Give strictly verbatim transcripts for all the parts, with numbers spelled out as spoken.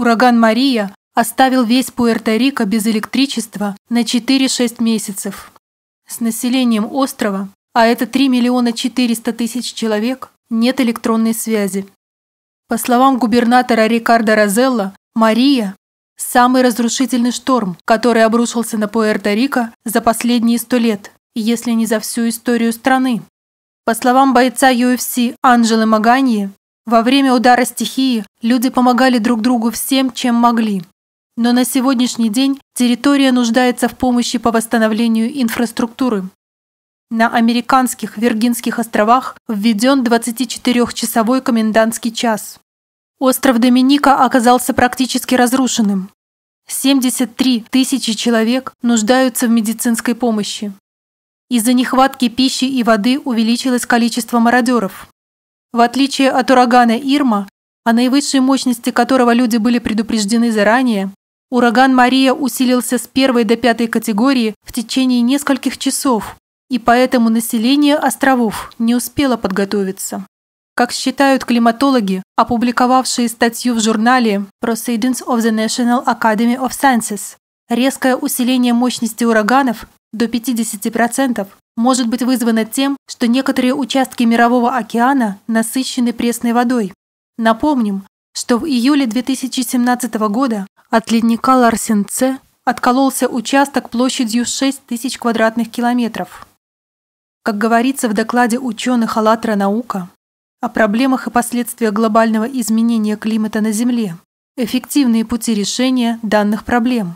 Ураган Мария оставил весь Пуэрто-Рико без электричества на четыре-шесть месяцев. С населением острова, а это три миллиона четыреста тысяч человек, нет электронной связи. По словам губернатора Рикардо Розелло, Мария – самый разрушительный шторм, который обрушился на Пуэрто-Рико за последние сто лет, если не за всю историю страны. По словам бойца ю эф си Анджело Маганьи, во время удара стихии люди помогали друг другу всем, чем могли. Но на сегодняшний день территория нуждается в помощи по восстановлению инфраструктуры. На американских Виргинских островах введен двадцатичетырёхчасовой комендантский час. Остров Доминика оказался практически разрушенным. семьдесят три тысячи человек нуждаются в медицинской помощи. Из-за нехватки пищи и воды увеличилось количество мародеров. В отличие от урагана Ирма, о наивысшей мощности которого люди были предупреждены заранее, ураган Мария усилился с первой до пятой категории в течение нескольких часов, и поэтому население островов не успело подготовиться. Как считают климатологи, опубликовавшие статью в журнале Proceedings of the National Academy of Sciences, резкое усиление мощности ураганов до пятидесяти процентов может быть вызвано тем, что некоторые участки Мирового океана насыщены пресной водой. Напомним, что в июле две тысячи семнадцатого года от ледника Ларсен-Це откололся участок площадью шесть тысяч квадратных километров. Как говорится в докладе ученых АЛЛАТРА «Наука» о проблемах и последствиях глобального изменения климата на Земле, эффективные пути решения данных проблем.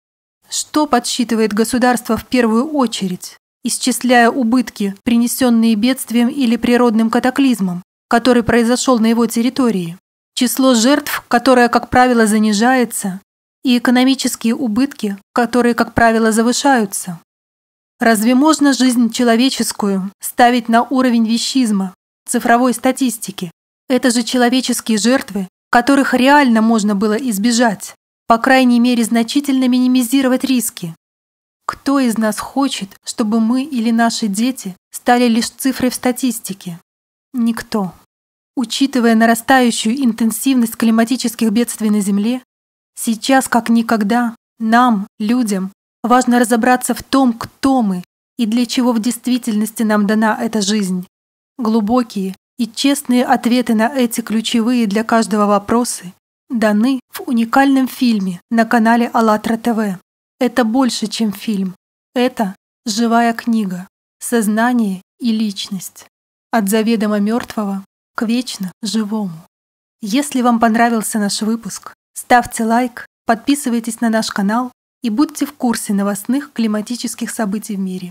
Что подсчитывает государство в первую очередь, исчисляя убытки, принесенные бедствием или природным катаклизмом, который произошел на его территории, число жертв, которое, как правило, занижается, и экономические убытки, которые, как правило, завышаются? Разве можно жизнь человеческую ставить на уровень вещизма, цифровой статистики? Это же человеческие жертвы, которых реально можно было избежать, по крайней мере, значительно минимизировать риски. Кто из нас хочет, чтобы мы или наши дети стали лишь цифрой в статистике? Никто. Учитывая нарастающую интенсивность климатических бедствий на Земле, сейчас как никогда нам, людям, важно разобраться в том, кто мы и для чего в действительности нам дана эта жизнь. Глубокие и честные ответы на эти ключевые для каждого вопросы даны в уникальном фильме на канале АЛЛАТРА ТВ. Это больше, чем фильм. Это живая книга, сознание и личность. От заведомо мертвого к вечно живому. Если вам понравился наш выпуск, ставьте лайк, подписывайтесь на наш канал и будьте в курсе новостных климатических событий в мире.